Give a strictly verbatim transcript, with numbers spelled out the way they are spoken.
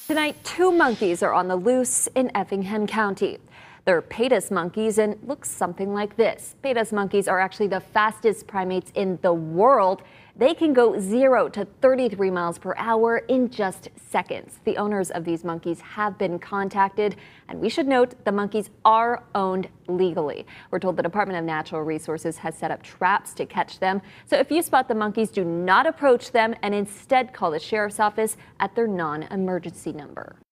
Tonight, two monkeys are on the loose in Effingham County. They're Pedis monkeys and look something like this. Pedis monkeys are actually the fastest primates in the world. They can go zero to thirty-three miles per hour in just seconds. The owners of these monkeys have been contacted, and we should note the monkeys are owned legally. We're told the Department of Natural Resources has set up traps to catch them. So if you spot the monkeys, do not approach them and instead call the sheriff's office at their non-emergency number.